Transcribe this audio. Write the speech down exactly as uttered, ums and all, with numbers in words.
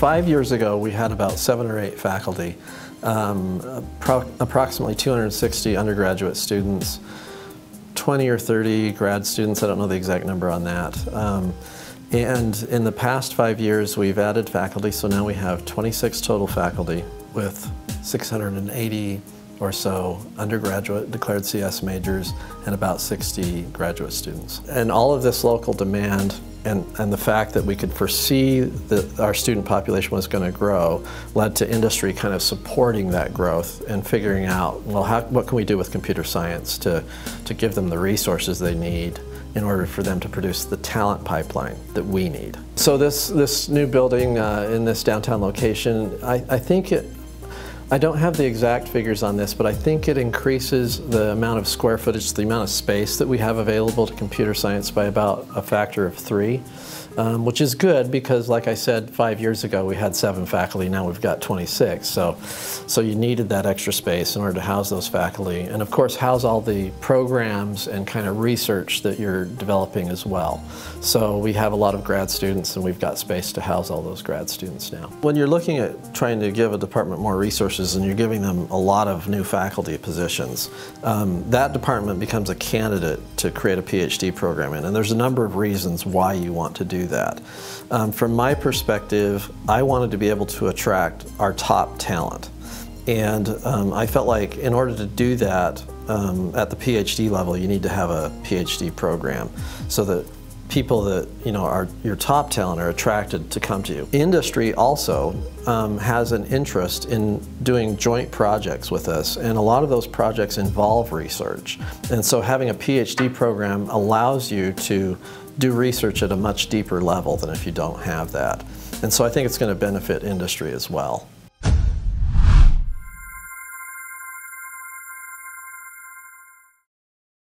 five years ago, we had about seven or eight faculty, um, appro approximately two hundred sixty undergraduate students, twenty or thirty grad students, I don't know the exact number on that. Um, and in the past five years, we've added faculty, so now we have twenty-six total faculty with six hundred eighty or so undergraduate declared C S majors and about sixty graduate students. And all of this local demand and, and the fact that we could foresee that our student population was going to grow led to industry kind of supporting that growth and figuring out, well, how, what can we do with computer science to, to give them the resources they need in order for them to produce the talent pipeline that we need. So this, this new building uh, in this downtown location, I, I think it I don't have the exact figures on this, but I think it increases the amount of square footage, the amount of space that we have available to computer science by about a factor of three, um, which is good because, like I said, five years ago we had seven faculty, now we've got twenty-six. So, so you needed that extra space in order to house those faculty, and of course house all the programs and kind of research that you're developing as well. So we have a lot of grad students and we've got space to house all those grad students now. When you're looking at trying to give a department more resources and you're giving them a lot of new faculty positions, um, that department becomes a candidate to create a PhD program in, and there's a number of reasons why you want to do that. Um, from my perspective, I wanted to be able to attract our top talent, and um, I felt like in order to do that um, at the PhD level, you need to have a PhD program so that people that, you know, are your top talent are attracted to come to you. Industry also um, has an interest in doing joint projects with us, and a lot of those projects involve research. And so having a PhD program allows you to do research at a much deeper level than if you don't have that. And so I think it's going to benefit industry as well.